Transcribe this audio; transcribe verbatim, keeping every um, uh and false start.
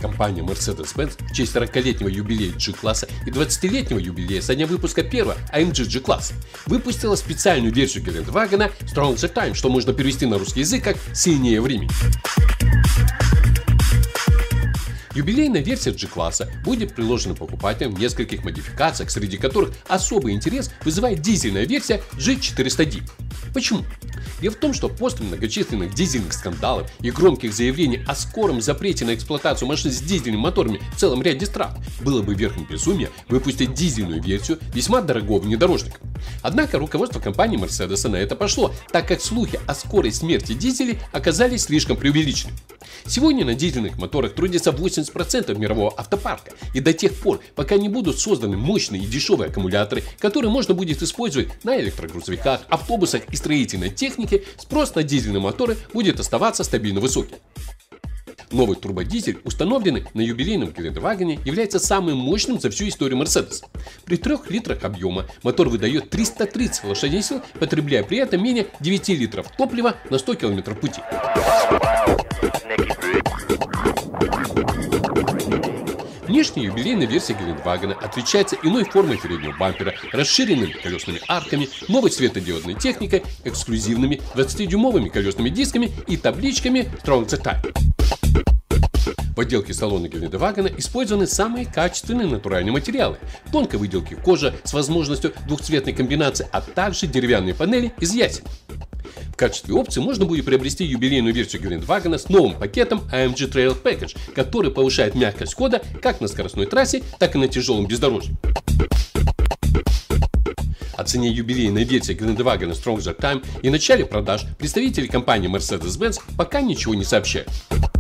Компания Mercedes-Benz в честь сорокалетнего юбилея G-класса и двадцатилетнего юбилея со дня выпуска первого эй эм джи G-класса выпустила специальную версию Гелендвагена Stronger Time, что можно перевести на русский язык как «сильнее времени». Юбилейная версия G-класса будет приложена покупателям в нескольких модификациях, среди которых особый интерес вызывает дизельная версия джи четыреста ди. Почему? Дело в том, что после многочисленных дизельных скандалов и громких заявлений о скором запрете на эксплуатацию машин с дизельными моторами в целом ряде стран, было бы верхом безумия выпустить дизельную версию весьма дорогого внедорожника. Однако руководство компании Mercedes на это пошло, так как слухи о скорой смерти дизелей оказались слишком преувеличены. Сегодня на дизельных моторах трудится восемьдесят процентов мирового автопарка, и до тех пор, пока не будут созданы мощные и дешевые аккумуляторы, которые можно будет использовать на электрогрузовиках, автобусах и строительной технике, спрос на дизельные моторы будет оставаться стабильно высоким. Новый турбодизель, установленный на юбилейном Гелендвагене, является самым мощным за всю историю Mercedes. При трёх литрах объема мотор выдает триста тридцать лошадиных сил, потребляя при этом менее девяти литров топлива на сто километров пути. Внешняя юбилейная версия Гелендвагена отличается иной формой переднего бампера, расширенными колесными арками, новой светодиодной техникой, эксклюзивными двадцатидюймовыми колесными дисками и табличками Stronger Time. В отделке салона Гелендвагена использованы самые качественные натуральные материалы, тонкой выделки кожа с возможностью двухцветной комбинации, а также деревянные панели из ясеня. В качестве опции можно будет приобрести юбилейную версию Гелендвагена с новым пакетом эй эм джи Trail Package, который повышает мягкость хода как на скоростной трассе, так и на тяжелом бездорожье. О цене юбилейной версии Гелендвагена Stronger Time и начале продаж представители компании Mercedes-Benz пока ничего не сообщают.